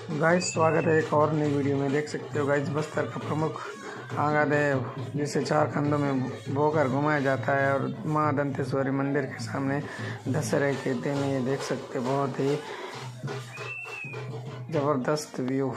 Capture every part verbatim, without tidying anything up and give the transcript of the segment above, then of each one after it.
Guys स्वागत है एक और नई वीडियो में। देख सकते हो गाइस बस्तर का प्रमुख आंगादेव जिसे चार खंडों में बोकर घुमाया जाता है और मां दंतेश्वरी मंदिर के सामने दशहरे के दिन ये देख सकते हो बहुत ही जबरदस्त व्यू।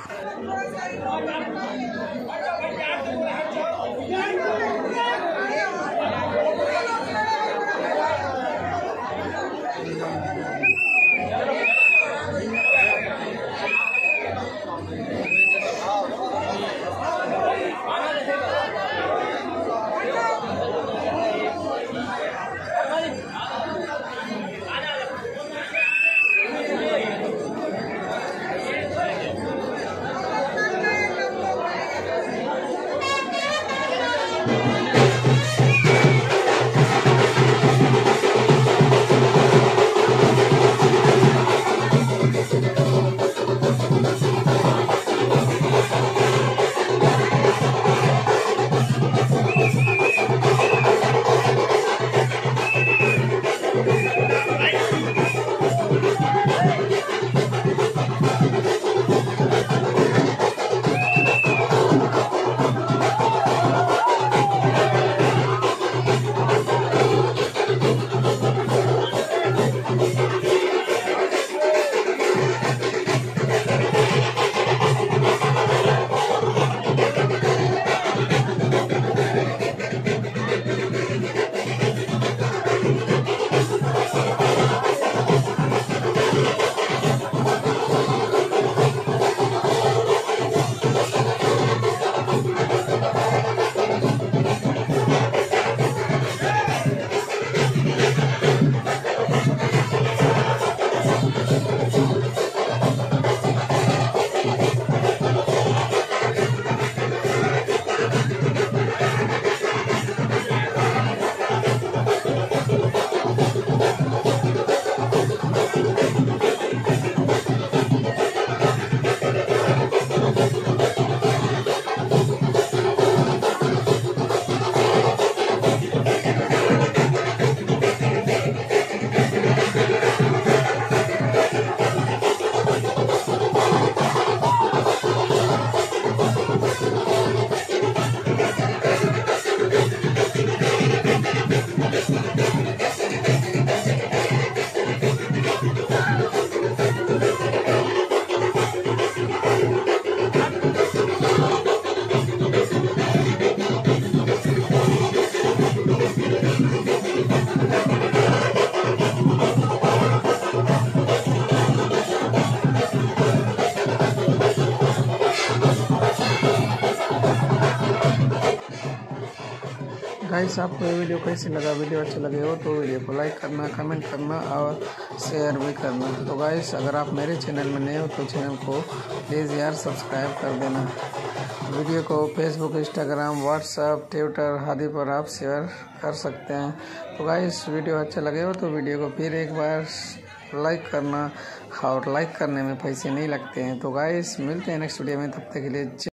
गाइस आपको ये वीडियो कैसे लगा? वीडियो अच्छा लगे हो तो वीडियो को लाइक करना, कमेंट करना और शेयर भी करना। तो गाइस अगर आप मेरे चैनल में नए हो तो चैनल को प्लीज़ यार सब्सक्राइब कर देना। वीडियो को फेसबुक, इंस्टाग्राम, व्हाट्सएप, ट्विटर आदि पर आप शेयर कर सकते हैं। तो गाइस वीडियो अच्छा लगे हो तो वीडियो को फिर एक बार लाइक करना और लाइक करने में पैसे नहीं लगते हैं। तो गाइस मिलते हैं नेक्स्ट वीडियो में, तब तक के लिए।